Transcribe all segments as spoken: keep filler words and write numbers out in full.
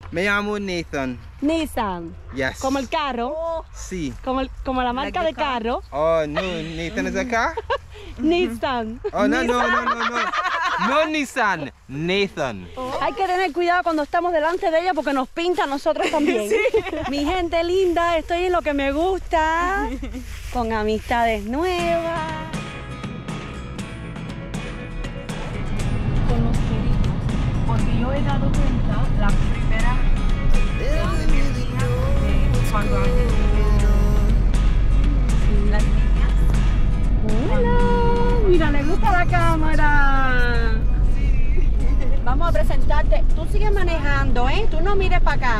Me llamo Nathan. Nissan. Yes. Como el carro. Oh, Sí. Como, el- como la marca Like de the car. carro. Oh, no, Nathan is a car? Nissan. Oh, no, no, no, no, no. No Nissan, Nathan. Hay que tener cuidado cuando estamos delante de ella porque nos pinta a nosotros también. Mi gente linda, estoy en lo que me gusta. Con amistades nuevas. Con los chiritos. Porque yo he dado cuenta la primera vez cuando las niñas. Hola, mira, le gusta la cámara. Vamos a presentarte. Tú sigues manejando, ¿eh? Tú no mires para acá.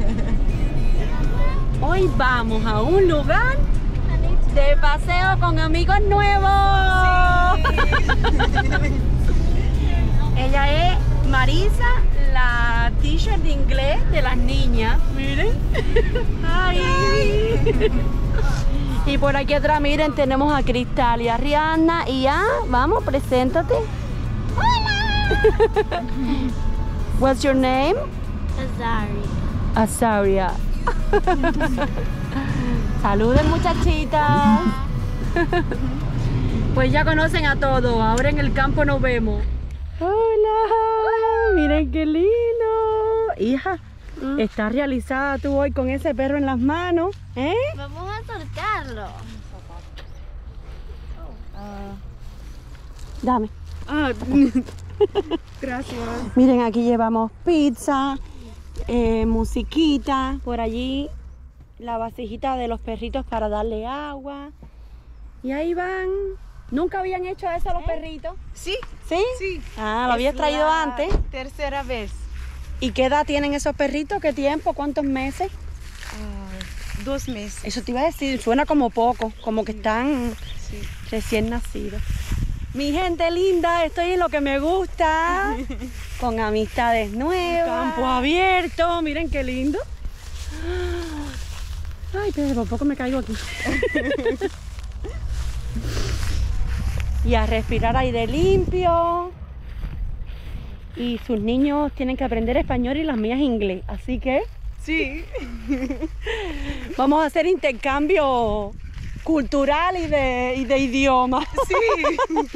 Hoy vamos a un lugar de paseo con amigos nuevos. Ella es Marisa, la teacher de inglés de las niñas. Miren. Ay. Y por aquí atrás, miren, tenemos a Cristal y a Rihanna. Y ya, vamos, preséntate. Hola. What's your name? Azaria. Azaria. Saluden, muchachitas. Pues ya conocen a todos. Ahora en el campo nos vemos. Hola. Miren qué lindo. Hija, ¿estás realizada tú hoy con ese perro en las manos? ¿Eh? Vamos a soltarlo. Dame. Ah, gracias. Miren, aquí llevamos pizza, eh, musiquita, por allí la vasijita de los perritos para darle agua. Y ahí van. ¿Nunca habían hecho eso los perritos? Sí, ¿Sí? sí. Ah, lo habías Es traído la antes. Tercera vez. ¿Y qué edad tienen esos perritos? ¿Qué tiempo? ¿Cuántos meses? Ah, dos meses. Eso te iba a decir, suena como poco, como que están Sí. recién nacidos. Mi gente linda, estoy en lo que me gusta, con amistades nuevas. Campo abierto, miren qué lindo. Ay, pero por poco me caigo aquí. Y a respirar aire limpio. Y sus niños tienen que aprender español y las mías inglés, así que Sí. vamos a hacer intercambio cultural y de, y de idioma. Sí.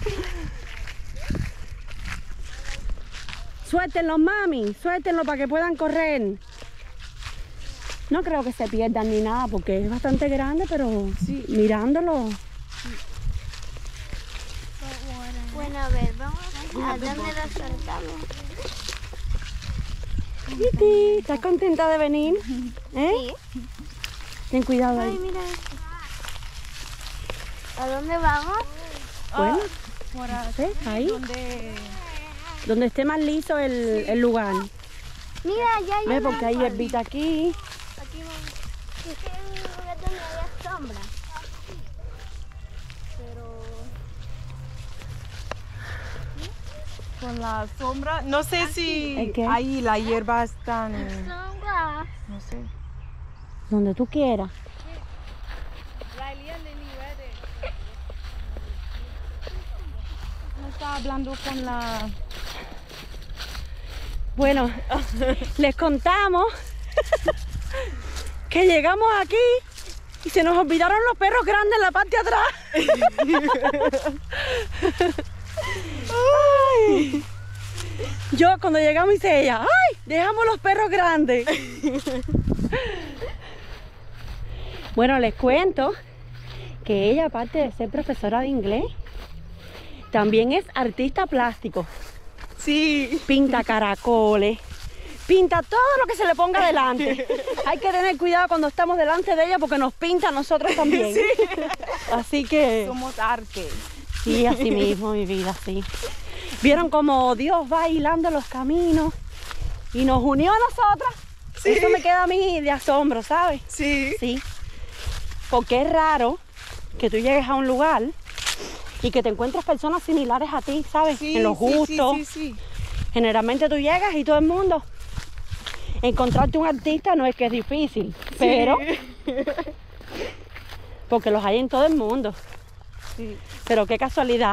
Suéltenlo, mami, suéltenlo para que puedan correr. No creo que se pierdan ni nada porque es bastante grande, pero Sí. mirándolo. Bueno, a ver, vamos a dónde lo soltamos. Titi, ¿estás contenta de venir? ¿Eh? Sí. Ten cuidado Ay, ahí. mira esto. ¿A dónde vamos? Bueno, Por ahí. ¿ves? Ahí, Donde... donde esté más liso el, el lugar. Mira, ya hay ¿Ves? una- Porque hay hierbita aquí. Aquí vamos. Es que hay un lugar donde había sombra. Pero... Con la sombra. No sé si ¿El qué? ahí la hierba está... Sombra. No sé. Donde tú quieras. No estaba hablando con la... Bueno, les contamos que llegamos aquí y se nos olvidaron los perros grandes en la parte de atrás. Ay. Yo cuando llegamos dice ella, ¡ay! Dejamos los perros grandes. Bueno, les cuento que ella, aparte de ser profesora de inglés, también es artista plástico. Sí. Pinta caracoles, pinta todo lo que se le ponga delante. Hay que tener cuidado cuando estamos delante de ella porque nos pinta a nosotros también. Sí. Así que, Somos arte. sí, así mismo, mi vida, sí. Vieron como Dios va hilando los caminos y nos unió a nosotras. Sí. Eso me queda a mí de asombro, ¿sabes? Sí. Sí. Porque es raro que tú llegues a un lugar y que te encuentres personas similares a ti, ¿sabes? Sí, en los sí, sí, gustos. sí, sí. Generalmente tú llegas y todo el mundo. Encontrarte un artista no es que es difícil, pero porque los hay en todo el mundo. Sí. Pero qué casualidad.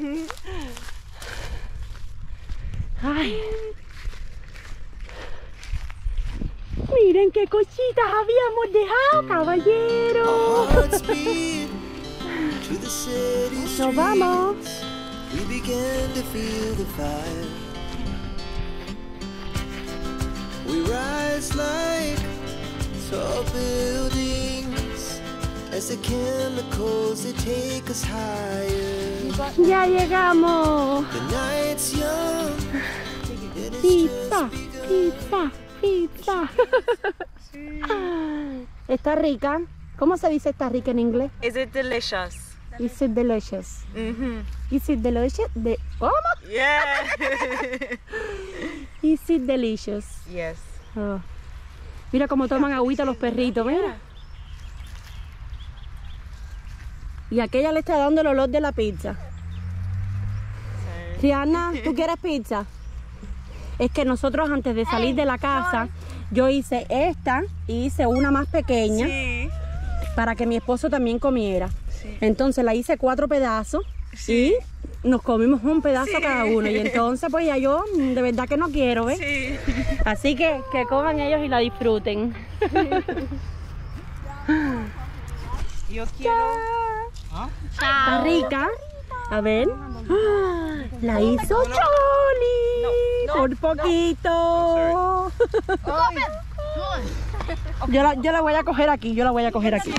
Ay. Miren qué cositas habíamos dejado, caballero. Nos vamos. We began to feel the fire. We rise like tall buildings as the chemicals they take us higher. Ya llegamos. The night's young. and it's Pizza, just pizza, pizza. Está rica. ¿Cómo se dice está rica en inglés? Is it delicious? Is it delicious? Mm-hmm. Is it delicious? De ¿Cómo? Yeah. Is it delicious? Yes. Oh. Mira cómo toman agüita los perritos, mira. Y aquella le está dando el olor de la pizza. Rihanna, ¿tú quieres pizza? Es que nosotros antes de salir de la casa, yo hice esta y hice una más pequeña Sí. para que mi esposo también comiera. Sí. Entonces la hice cuatro pedazos Sí. y nos comimos un pedazo Sí. cada uno. Y entonces pues ya yo mm, de verdad que no quiero, ¿ves? Sí. Así que que coman ellos y la disfruten. Yo quiero. Está rica. A ver. ¡Ah! La hizo Choli. Por poquito. Yo la, yo la voy a coger aquí. Yo la voy a coger aquí.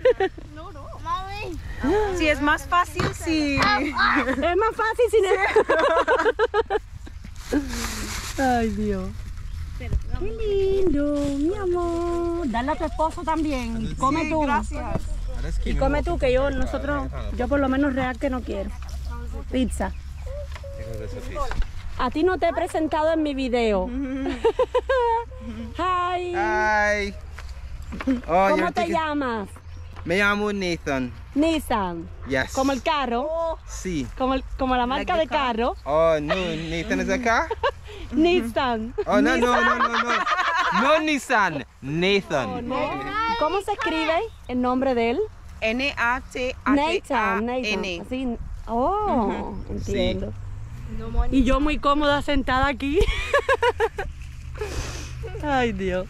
Sí, es más fácil si. Es más fácil sin eso. Ay, Dios. Qué lindo, mi amor. Dale a tu esposo también. Come tú. Gracias. Y come tú, que yo, nosotros, yo por lo menos real que no quiero. Pizza. A ti no te he presentado en mi video. Hi. Hi. Oh, ¿Cómo you're te taking- llamas? Me llamo Nathan. Nissan. Yes. Como el carro. Sí. Como, el- como la marca de carro. Oh, no, Nathan is a car? Nissan. Oh, no, no, no, no, no. No Nissan, Nathan. ¿Cómo se escribe el nombre de él? N A T H Nathan, A Nathan. N. Así. Oh, entiendo. Y yo muy cómoda sentada aquí. Ay, Dios.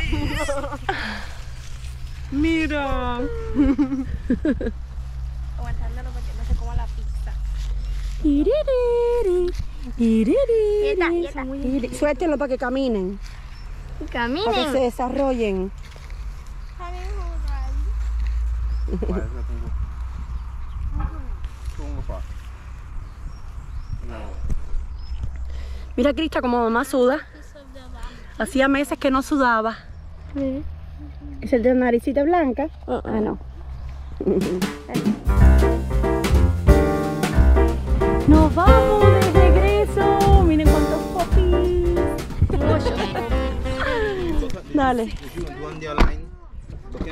Mira. Aguantándolo porque no se coma la pizza. Iririri, iririri. Quieta, quieta. Iri- Suéltenlo para que caminen, para que se Caminen. desarrollen. Mira, Crista, como mamá suda. Hacía meses que no sudaba. ¿Es el de la naricita blanca? Ah, no. Nos vamos de regreso. Miren cuántos popis. Dale. If you want one, the line. Okay?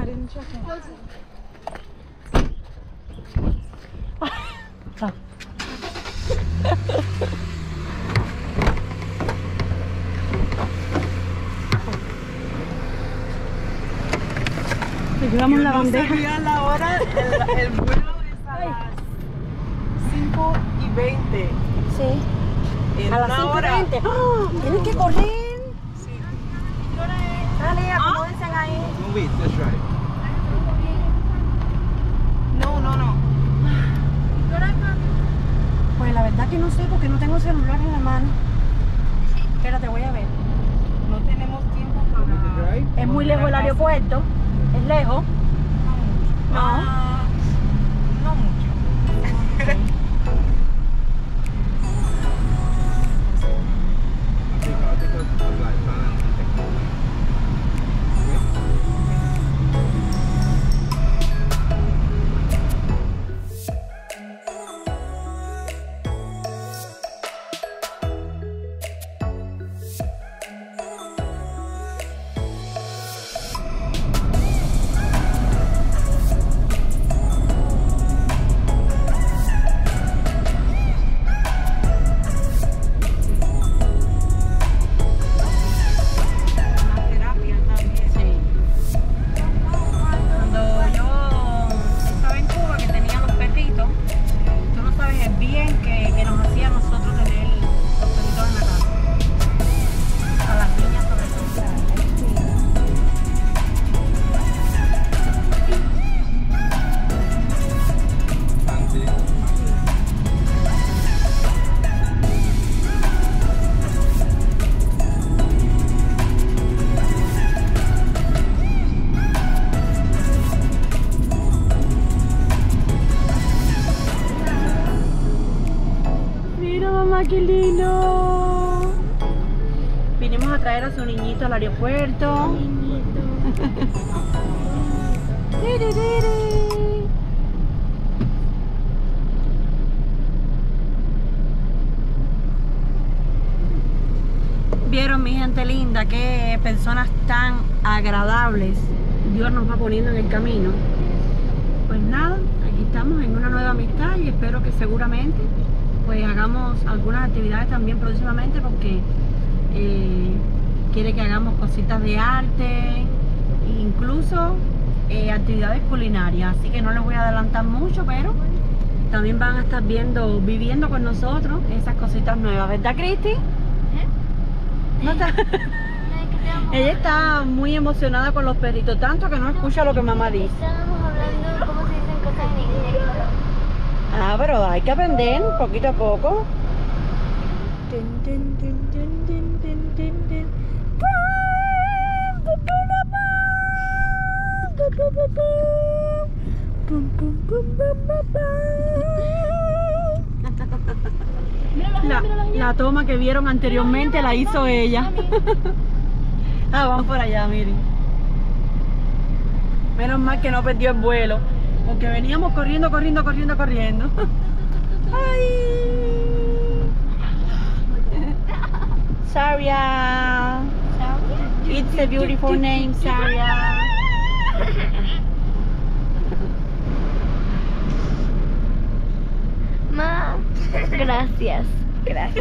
Le llevamos la bandeja. Sabía la hora, el, el vuelo es a las cinco y veinte. Sí. En A las una cinco y hora. veinte. ¡Ah! Tienes que correr. Sí. Dale, acomódense ahí. No, wait, let's drive. No, no, no. Pues la verdad que no sé porque no tengo celular en la mano. Espérate, voy a ver. No tenemos tiempo para. Drive? Es muy lejos el aeropuerto. Es lejos. No. Ah, no mucho. I think I'll take a flight plan and take traer a su niñito al aeropuerto. Vieron, mi gente linda, qué personas tan agradables Dios nos va poniendo en el camino. Pues nada, aquí estamos en una nueva amistad y espero que seguramente pues hagamos algunas actividades también próximamente, porque eh, quiere que hagamos cositas de arte, incluso eh, actividades culinarias, así que no les voy a adelantar mucho, pero también van a estar viendo, viviendo con nosotros esas cositas nuevas, ¿verdad, Cristi? ¿No está? Ella está muy emocionada con los perritos, tanto que no escucha lo que mamá dice. Estábamos hablando de cómo se dicen cosas en inglés. Ah, pero hay que aprender poquito a poco. La, la toma que vieron anteriormente la hizo ella. Ah, vamos por allá, miren. Menos mal que no perdió el vuelo, porque veníamos corriendo, corriendo, corriendo, corriendo. Ay. Saria. It's a beautiful name, Saria. Ma, gracias. Gracias.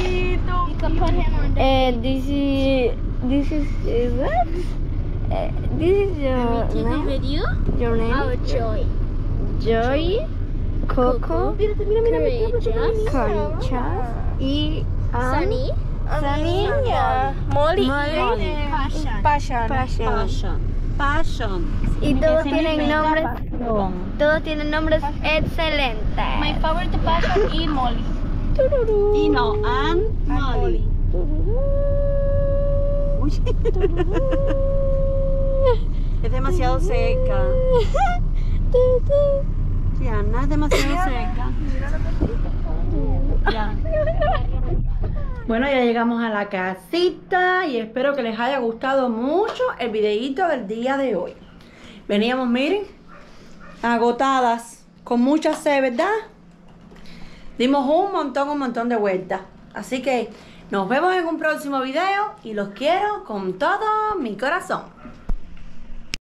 Eh, this is this is uh, what? Uh, this is your name. Your name? Oh, Joy. Joy, Coco, Courageous. Concha, y Ann, Sunny. Sunny, Yeah. Molly. Molly. Passion. Passion. Passion. Passion. Y todos Que tienen significa nombres, pasión. todos tienen nombres excelentes. My favorite passion is Molly. Y no, Ann, Molly. Uy. Es demasiado seca. Sí, Ana es demasiado seca. Ya. Bueno, ya llegamos a la casita y espero que les haya gustado mucho el videíto del día de hoy. Veníamos, miren, agotadas, con mucha sed, ¿verdad? Dimos un montón, un montón de vueltas. Así que nos vemos en un próximo video y los quiero con todo mi corazón.